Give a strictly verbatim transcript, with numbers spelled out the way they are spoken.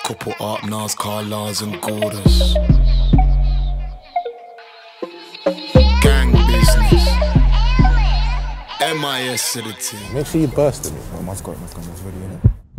Couple Art Nas, Carlas and Gorders. Gang business. M I S to the team. Make sure you burst it. Oh, man's got it, man's got it, it's ready, innit?